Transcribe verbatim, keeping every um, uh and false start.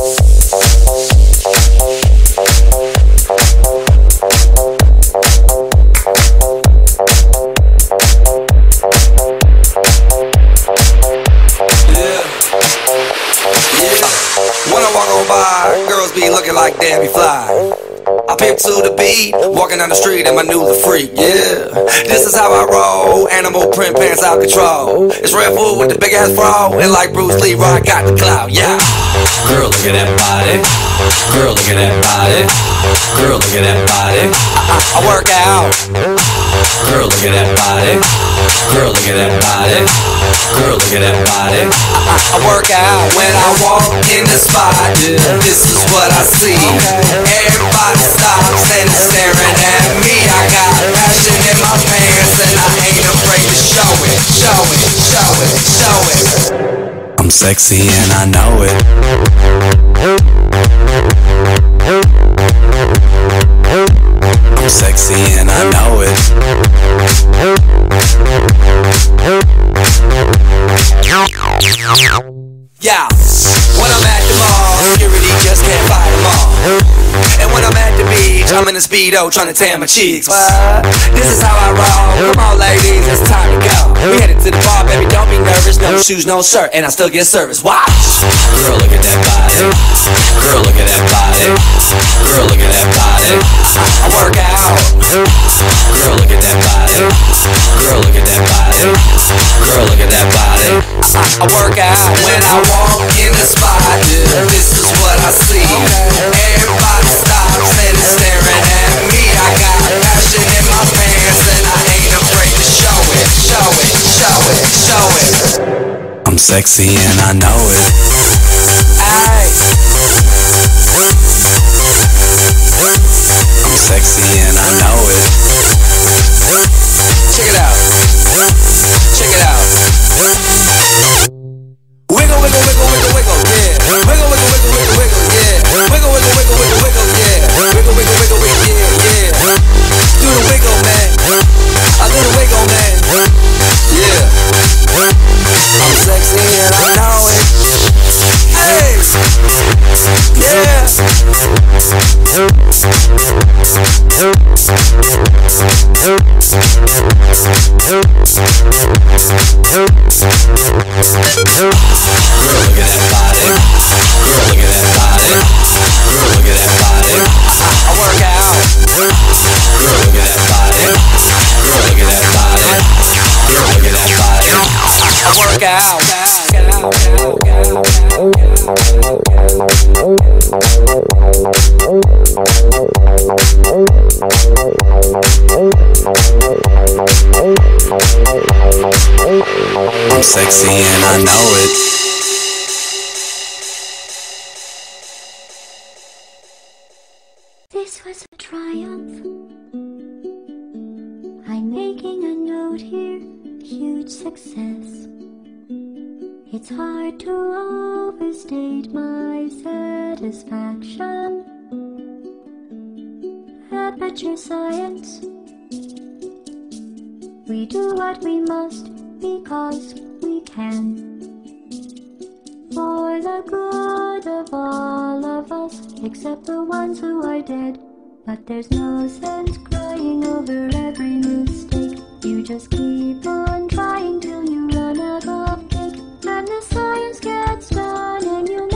When I walk on by, girls be looking like damn me fly. I pimp to the beat, walking down the street and my new the freak, yeah. This is how I roll, animal print pants out control. It's Red Bull with the big ass bra, and like Bruce Lee, I got the clout, yeah. Girl, look at that body. Girl, look at that body. Girl, look at that body. I, I, I work out. Girl, look at that body. Girl, look at that body. Girl, look at that body. I, I, I work out when I walk in the spot. This is what I see. Everybody stops and is staring at me. I got passion in my pants and I ain't afraid to show it. Show it, show it, show it. I'm sexy and I know it. I'm sexy and I know it. Yeah, when I'm at the mall, security just can't fight them all. And when I'm at the beach, I'm in a Speedo trying to tan my cheeks. What? This is how I roll. Come on ladies, it's time to go. We headed to the bar, baby, don't be nervous. No shoes, no shirt, and I still get service. Watch. Girl, look at that body. Girl, look at that body. Girl, look at that body. I, I work out. Girl, look at that body. Girl, look at that body. Girl, look at that body. I, I work out when I walk in the spot. This is what I see. Everybody stops and is staring at me. I got passion in my pants and I ain't afraid to show it. Show it, show it, show it. I'm sexy and I know it. Aye. I'm sexy and I know it. Check it out. Check it out. Wiggle, wiggle, wiggle, wiggle, wiggle, yeah. Wiggle, wiggle, wiggle, wiggle, wiggle, yeah. Wiggle, wiggle, wiggle, wiggle, wiggle, yeah. Wiggle, wiggle, wiggle, wiggle, yeah, yeah. Do the wiggle, man. I do the wiggle, man. Yeah. I'm sexy and I know it. Hey. Yeah. Girl, look at that body. Girl, look at that body. Girl, look at that body. I, I work out. Girl, look at that body. Girl, look at that body. Girl, look at that body. I, I work out. I'm sexy and I know it. This was a triumph. I'm making a note here, huge success. It's hard to overstate my satisfaction. Aperture science. We do what we must because we can. For the good of all of us, except the ones who are dead. But there's no sense crying over every mistake. You just keep on trying till you run out of cake. And the science gets done and you